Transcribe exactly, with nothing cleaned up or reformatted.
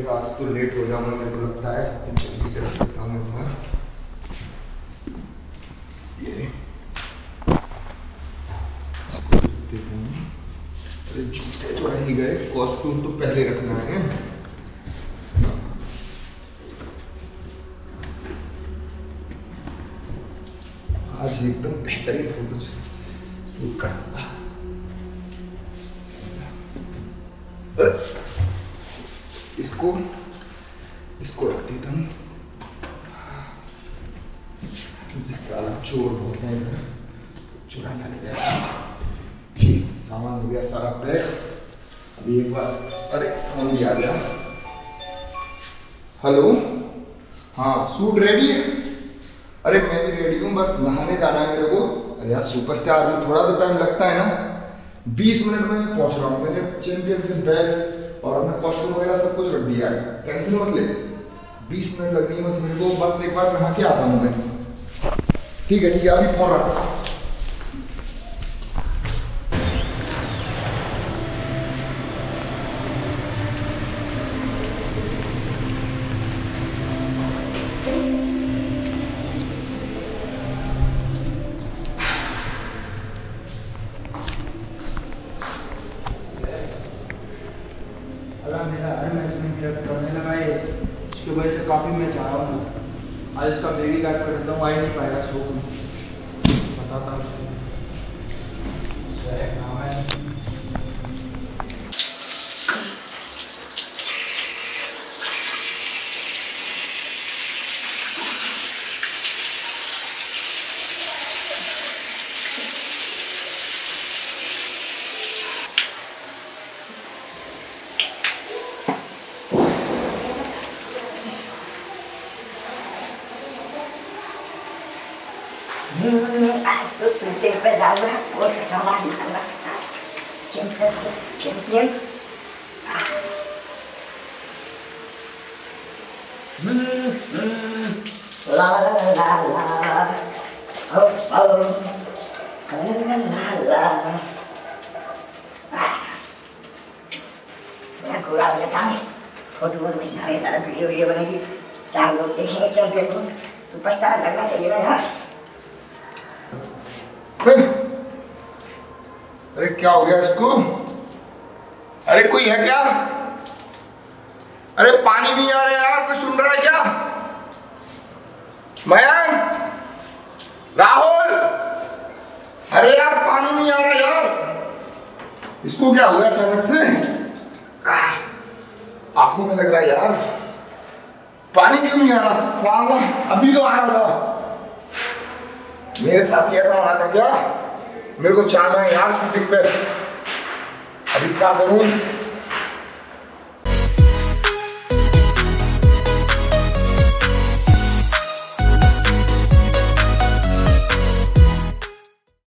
चलिए आज तो लेट हो जाऊंगा मेरे को लगता है, जल्दी से रख देता हूँ एक बार ये। अरे जूते तो रह ही गए, कॉस्ट्यूम तो पहले रखना है। आज एकदम बेहतरीन फोटो शूट करूंगा। इसको इसको रख देता हूँ। जिस साला चोर होते हैं इधर चुरा ना ले जाए सामान। सामान हो गया सारा पैक। अभी एक बार अरे फोन भी आ गया। हेलो, हाँ सूट रेडी है? अरे मैं भी रेडी हूँ, बस नहाने जाना है मेरे को। अरे यार सुपरस्टार हूँ, थोड़ा तो टाइम लगता है ना। बीस मिनट में मैं पहुँच रहा हूँ। मैंने चैंपियनशिप बैग और अपना कॉस्ट्यूम वगैरह सब कुछ रख दिया है, टेंशन मत ले। बीस मिनट लगेंगे बस मेरे को, बस एक बार नहा के आता हूँ मैं। ठीक है ठीक है, अभी फोन रखता हूँ। मेरा हर मैच में इंटरेस्ट करने लगा है, इसकी वजह से काफ़ी मैं चाह रहा हूँ आज इसका बेबी गार्ड कर देता हूँ। आ ही नहीं पाएगा शो में, बताता हूँ उसको। नाम है आज तो शूटिंग पे जाऊंगा और कमाल करना चैंपियन चैंपियन ला ला ला ला ओ ओ ला ला ला मैं पूरा लेता हूँ फोटो में सारे सारा वीडियो वीडियो बनेगी, चार लोग देखेंगे चैंपियन को। सुपरस्टार लगना चाहिए ना यार। अरे क्या हो गया इसको? अरे कोई है क्या? अरे पानी नहीं आ रहा यार, कोई सुन रहा है क्या? मयंक, राहुल, अरे यार पानी नहीं आ रहा यार। इसको क्या हो गया अचानक से? आंखों में लग रहा है यार। पानी क्यों नहीं आ रहा? साला अभी तो आ रहा था। मेरे साथ ऐसा होना था क्या? मेरे को जाना है यार शूटिंग पे, अभी क्या करूं?